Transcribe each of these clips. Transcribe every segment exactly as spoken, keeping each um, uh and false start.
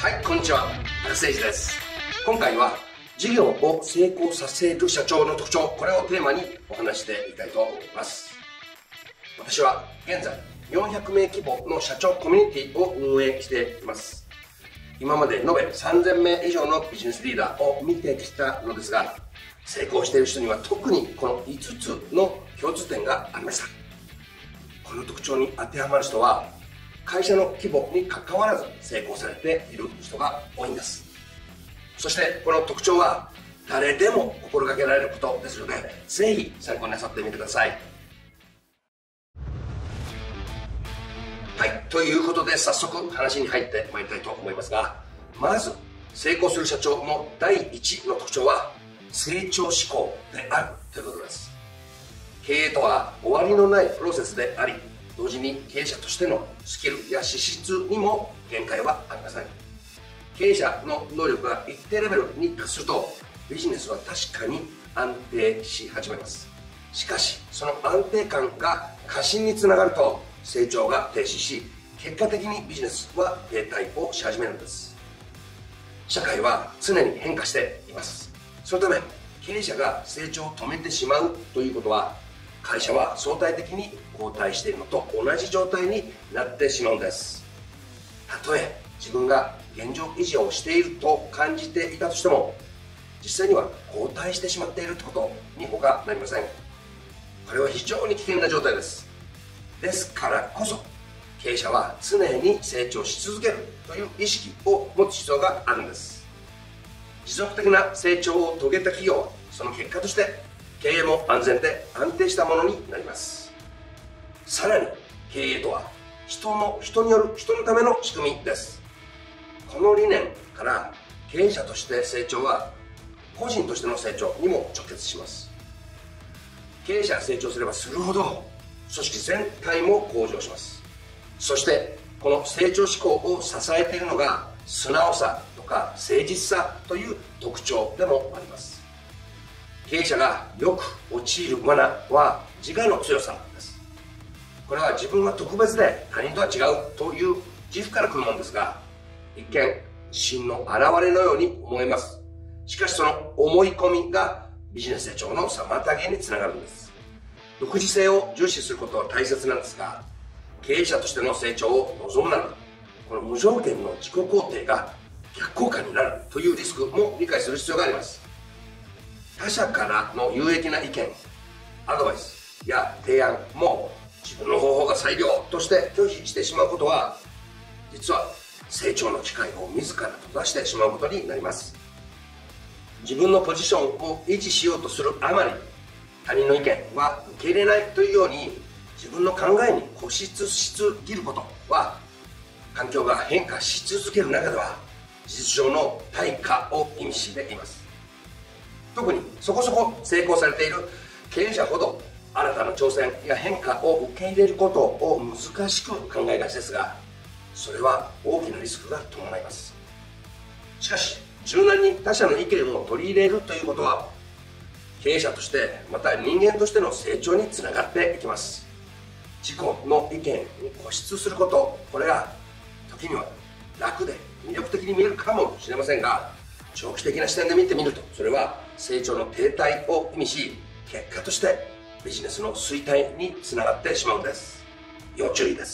はい、こんにちは。高誠二です。今回は事業を成功させる社長の特徴、これをテーマにお話していきたいと思います。私は現在よんひゃくめい規模の社長コミュニティを運営しています。今まで延べさんぜんめい以上のビジネスリーダーを見てきたのですが、成功している人には特にこのいつつの共通点がありました。この特徴に当てはまる人は会社の規模にかかわらず成功されている人が多いんです。そしてこの特徴は誰でも心がけられることですので、ぜひ参考になさってみてください。はい、ということで早速話に入ってまいりたいと思いますが、まず成功する社長のだいいちの特徴は成長志向であるということです。経営とは終わりのないプロセスであり、同時に経営者としてのスキルや資質にも限界はありません。経営者の能力が一定レベルに達するとビジネスは確かに安定し始めます。しかしその安定感が過信につながると成長が停止し、結果的にビジネスは停滞をし始めるんです。社会は常に変化しています。そのため経営者が成長を止めてしまうということは、会社は相対的に後退しているのと同じ状態になってしまうんです。たとえ自分が現状維持をしていると感じていたとしても、実際には後退してしまっているってことに他なりません。これは非常に危険な状態です。ですからこそ経営者は常に成長し続けるという意識を持つ必要があるんです。持続的な成長を遂げた企業はその結果として経営も安全で安定したものになります。さらに経営とは人の人による人のための仕組みです。この理念から経営者として成長は個人としての成長にも直結します。経営者が成長すればするほど組織全体も向上します。そしてこの成長志向を支えているのが素直さとか誠実さという特徴でもあります。経営者がよく陥る罠は自我の強さです。これは自分は特別で他人とは違うという自負から来るものですが、一見自信の表れのように思えます。しかしその思い込みがビジネス成長の妨げにつながるんです。独自性を重視することは大切なんですが、経営者としての成長を望むなら、この無条件の自己肯定が逆効果になるというリスクも理解する必要があります。他者からの有益な意見、アドバイスや提案も自分の方法が最良として拒否してしまうことは、実は成長の機会を自ら閉ざしてしまうことになります。自分のポジションを維持しようとするあまり、他人の意見は受け入れないというように自分の考えに固執しすぎることは、環境が変化し続ける中では事実上の対価を意味しています。特にそこそこ成功されている経営者ほど新たな挑戦や変化を受け入れることを難しく考えがちですが、それは大きなリスクが伴います。しかし柔軟に他者の意見を取り入れるということは、経営者としてまた人間としての成長につながっていきます。自己の意見に固執すること、これが時には楽で魅力的に見えるかもしれませんが、長期的な視点で見てみるとそれは成長の停滞を意味し、結果としてビジネスの衰退につながってしまうんです。要注意です。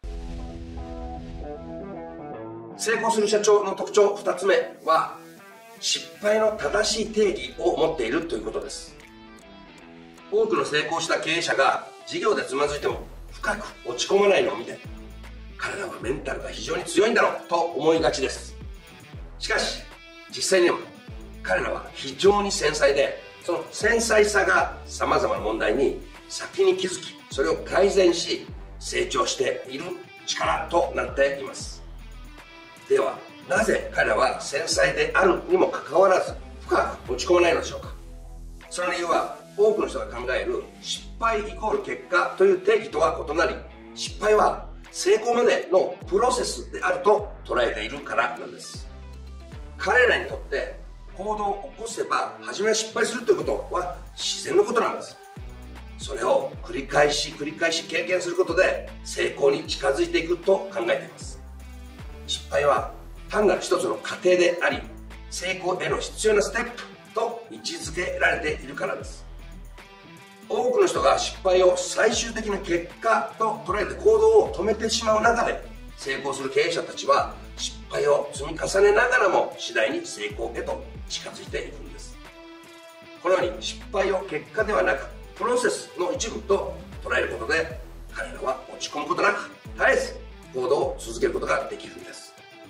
成功する社長の特徴ふたつめは、失敗の正しい定義を持っているということです。多くの成功した経営者が事業でつまずいても深く落ち込まないのを見て、彼らはメンタルが非常に強いんだろうと思いがちです。しかし実際には彼らは非常に繊細で、その繊細さがさまざまな問題に先に気づき、それを改善し成長している力となっています。ではなぜ彼らは繊細であるにもかかわらず深く落ち込まないのでしょうか。その理由は多くの人が考える失敗イコール結果という定義とは異なり、失敗は成功までのプロセスであると捉えているからなんです。彼らにとって行動を起こせば初めは失敗するということは自然のことなんです。それを繰り返し繰り返し経験することで成功に近づいていくと考えています。失敗は単なる一つの過程であり、成功への必要なステップと位置づけられているからです。多くの人が失敗を最終的な結果と捉えて行動を止めてしまう中で、成功する経営者たちは失敗を積み重ねながらも次第に成功へと近づいていくんです。このように失敗を結果ではなくプロセスの一部と捉えることで、彼らは落ち込むことなく絶えず行動を続けることができるんです。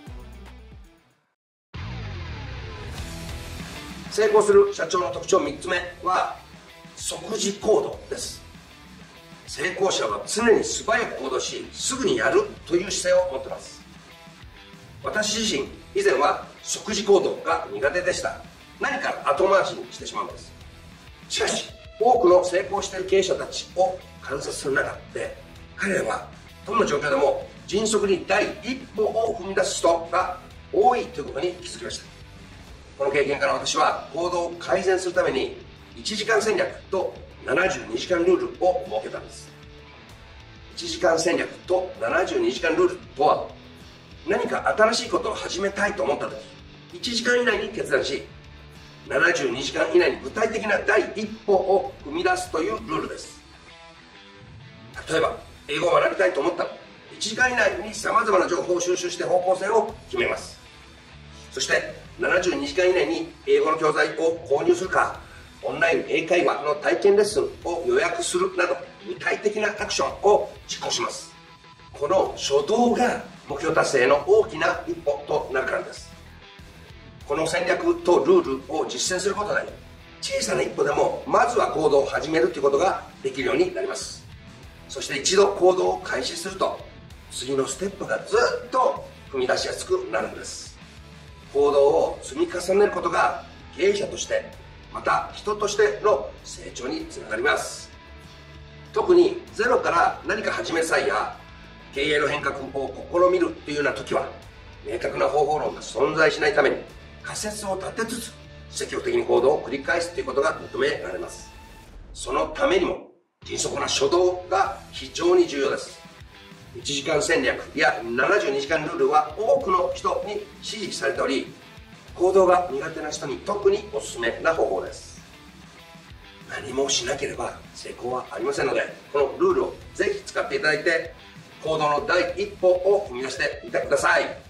成功する社長の特徴みっつめは即時行動です。成功者は常に素早く行動し、すぐにやるという姿勢を持っています。私自身以前は即時行動が苦手でした。何か後回しにしてしまうんです。しかし多くの成功している経営者たちを観察する中で、彼らはどんな状況でも迅速に第一歩を踏み出す人が多いということに気づきました。この経験から私は行動を改善するためにいちじかん戦略とななじゅうにじかんルールを設けたんです。いちじかん戦略とななじゅうにじかんルールとは、何か新しいことを始めたいと思った時、いちじかん以内に決断し、ななじゅうにじかん以内に具体的な第一歩を踏み出すというルールです。例えば英語を学びたいと思ったら、いちじかん以内にさまざまな情報を収集して方向性を決めます。そしてななじゅうにじかん以内に英語の教材を購入するか、オンライン英会話の体験レッスンを予約するなど、具体的なアクションを実行します。この初動が目標達成の大きな一歩となるからです。この戦略とルールを実践することで、小さな一歩でもまずは行動を始めるということができるようになります。そして一度行動を開始すると、次のステップがずっと踏み出しやすくなるんです。行動を積み重ねることが経営者として、また人としての成長につながります。特にゼロから何か始める際や、経営の変革を試みるというような時は、明確な方法論が存在しないために、仮説を立てつつ積極的に行動を繰り返すということが求められます。そのためにも迅速な初動が非常に重要です。いちじかん戦略やななじゅうにじかんルールは多くの人に支持されており、行動が苦手な人に特におすすめな方法です。何もしなければ成功はありませんので、このルールをぜひ使っていただいて、行動の第一歩を踏み出してみてください。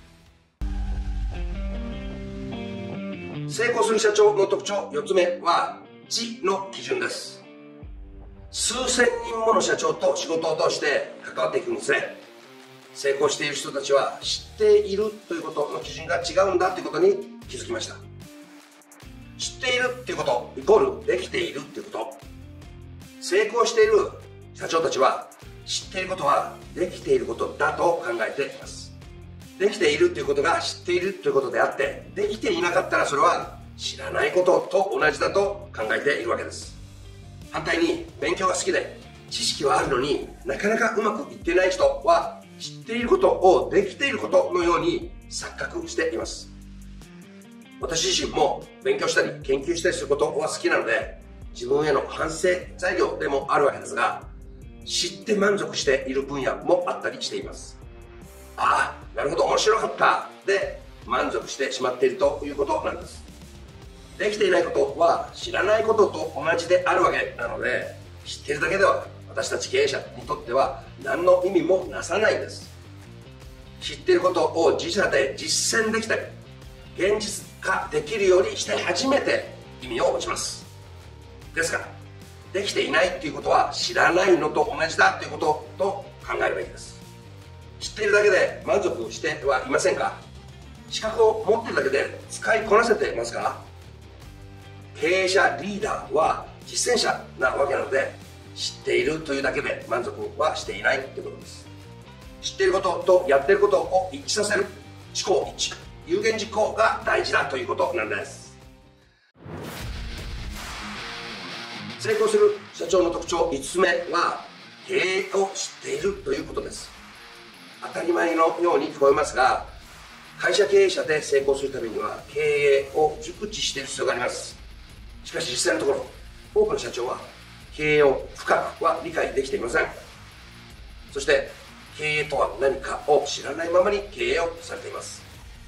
成功する社長の特徴よっつめは知の基準です。数千人もの社長と仕事を通して関わっていくにつれ、成功している人たちは知っているということの基準が違うんだということに気づきました。知っているということイコールできているということ。成功している社長たちは知っていることはできていることだと考えています。できているということが知っているということであって、できていなかったらそれは知らないことと同じだと考えているわけです。反対に勉強が好きで知識はあるのになかなかうまくいっていない人は、知っていることをできていることのように錯覚しています。私自身も勉強したり研究したりすることは好きなので、自分への反省材料でもあるわけですが、知って満足している分野もあったりしています。ああ、なるほど面白かったで満足してしまっているということなんです。できていないことは知らないことと同じであるわけなので、知っているだけでは私たち経営者にとっては何の意味もなさないんです。知っていることを自社で実践できたり現実化できるようにして初めて意味を持ちます。ですからできていないということは知らないのと同じだということと考えるべきです。知っているだけで満足してはいませんか？資格を持っているだけで使いこなせていますか？経営者リーダーは実践者なわけなので、知っているというだけで満足はしていないということです。知っていることとやっていることを一致させる思考一致、有言実行が大事だということなんです。成功する社長の特徴いつつめは経営を知っているということです。当たり前のように聞こえますが、会社経営者で成功するためには経営を熟知している必要があります。しかし実際のところ、多くの社長は経営を深くは理解できていません。そして経営とは何かを知らないままに経営をされています。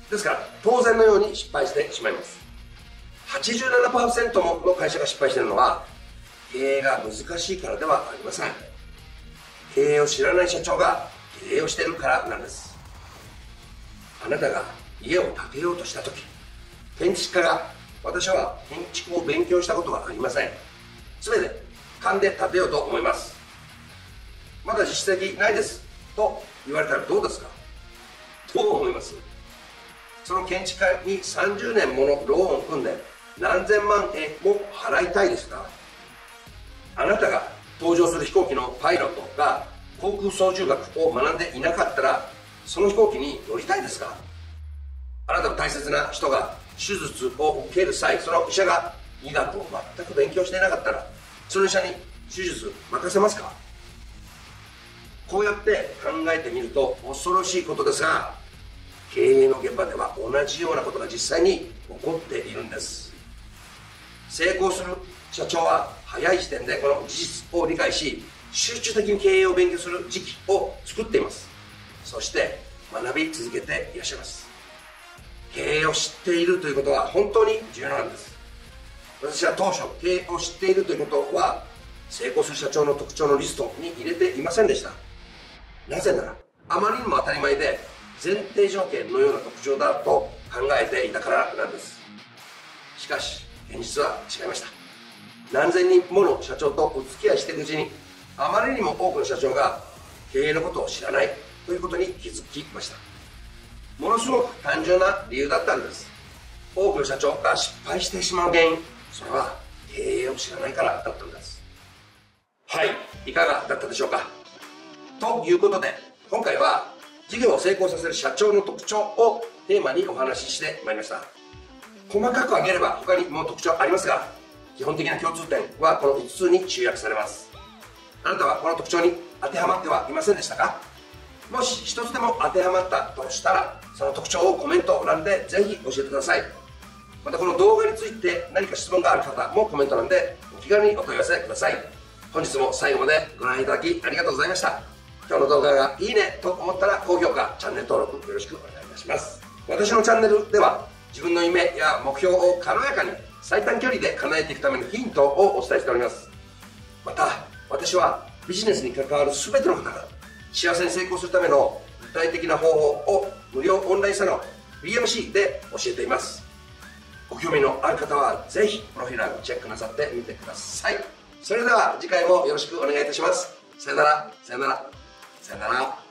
ですから当然のように失敗してしまいます。はちじゅうななパーセント もの会社が失敗しているのは経営が難しいからではありません。経営を知らない社長が経営をしているからなんです。あなたが家を建てようとした時、建築家が私は建築を勉強したことがありません、全て勘で建てようと思います、まだ実績ないですと言われたらどうですか、どう思います？その建築家にさんじゅうねんものローンを組んで何千万円も払いたいですか？あなたが搭乗する飛行機のパイロットが航空操縦学を学んでいなかったらその飛行機に乗りたいですか？あなたの大切な人が手術を受ける際、その医者が医学を全く勉強していなかったらその医者に手術任せますか？こうやって考えてみると恐ろしいことですが、経営の現場では同じようなことが実際に起こっているんです。成功する社長は早い時点でこの事実を理解し、集中的に経営を勉強する時期を作っています。そして学び続けていらっしゃいます。経営を知っているということは本当に重要なんです。私は当初経営を知っているということは成功する社長の特徴のリストに入れていませんでした。なぜならあまりにも当たり前で前提条件のような特徴だと考えていたからなんです。しかし現実は違いました。何千人もの社長とお付き合いしているうちにあまりにも多くの社長が経営のことを知らないということに気づきました。ものすごく単純な理由だったんです。多くの社長が失敗してしまう原因、それは経営を知らないからだったんです。はい、いかがだったでしょうか。ということで今回は事業を成功させる社長の特徴をテーマにお話ししてまいりました。細かく挙げれば他にも特徴ありますが、基本的な共通点はこのいつつに集約されます。あなたはこの特徴に当てはまってはいませんでしたか？もし一つでも当てはまったとしたらその特徴をコメント欄でぜひ教えてください。またこの動画について何か質問がある方もコメント欄でお気軽にお問い合わせください。本日も最後までご覧いただきありがとうございました。今日の動画がいいねと思ったら高評価、チャンネル登録よろしくお願いいたします。私のチャンネルでは自分の夢や目標を軽やかに最短距離で叶えていくためのヒントをお伝えしております。また私はビジネスに関わる全ての方が幸せに成功するための具体的な方法を無料オンラインサロン ビーエムシー で教えています。ご興味のある方はぜひプロフィール欄チェックなさってみてください。それでは次回もよろしくお願いいたします。さよなら、さよなら、さよなら。